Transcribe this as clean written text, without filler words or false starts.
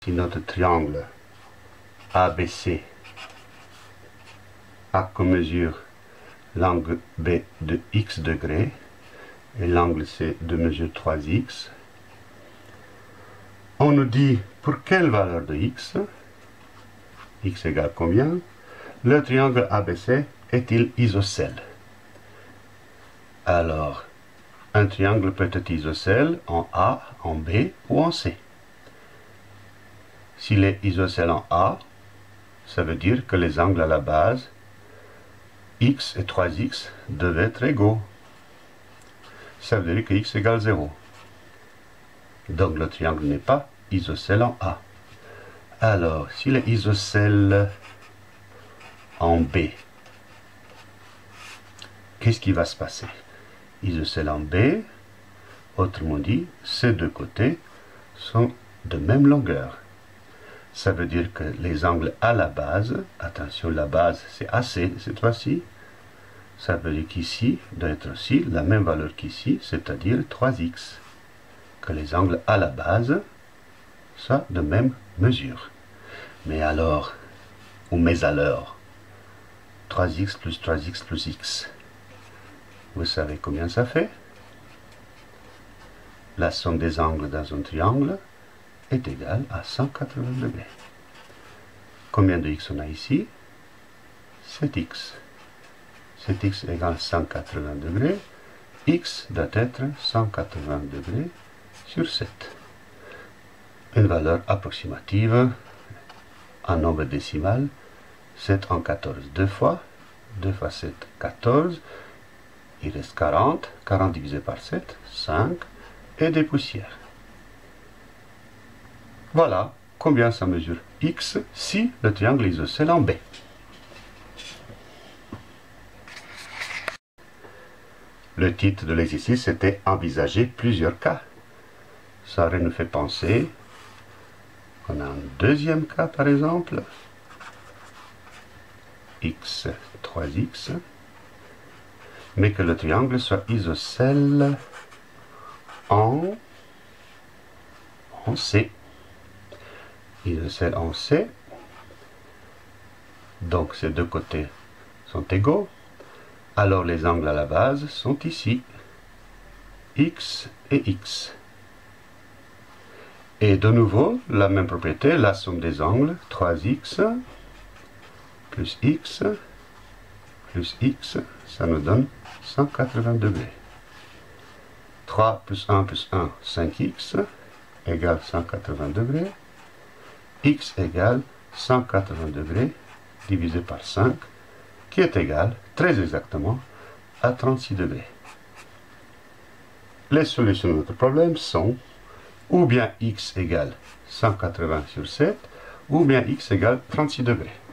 Si notre triangle ABC a comme mesure l'angle B de x degrés et l'angle C de mesure 3x, on nous dit pour quelle valeur de x égale combien, le triangle ABC est-il isocèle? Alors, un triangle peut être isocèle en A, en B ou en C. S'il est isocèle en A, ça veut dire que les angles à la base, x et 3x, devaient être égaux. Ça veut dire que x égale 0. Donc le triangle n'est pas isocèle en A. Alors, s'il est isocèle en B, qu'est-ce qui va se passer? Isocèle en B, autrement dit, ces deux côtés sont de même longueur. Ça veut dire que les angles à la base, attention, la base c'est AC cette fois-ci, ça veut dire qu'ici doit être aussi la même valeur qu'ici, c'est-à-dire 3x. Que les angles à la base soient de même mesure. Mais alors, alors, 3x plus x, vous savez combien ça fait? La somme des angles dans un triangle est égale à 180 degrés. Combien de x on a ici? 7x. 7x égale 180 degrés. X doit être 180 degrés sur 7. Une valeur approximative en nombre décimal, 7 en 14, 2 fois 7, 14, il reste 40, 40 divisé par 7, 5, et des poussières. Voilà combien ça mesure x si le triangle est isocèle en B. Le titre de l'exercice était « Envisager plusieurs cas ». Ça nous fait penser qu'on a un deuxième cas par exemple, x, 3x, mais que le triangle soit isocèle en C. Isocèle en C, donc ces deux côtés sont égaux, alors les angles à la base sont ici, x et x. Et de nouveau, la même propriété, la somme des angles, 3x plus x, ça nous donne 180 degrés. 3 plus 1 plus 1, 5x, égale 180 degrés. X égale 180 degrés divisé par 5, qui est égal, très exactement, à 36 degrés. Les solutions de notre problème sont ou bien x égale 180 sur 7, ou bien x égale 36 degrés.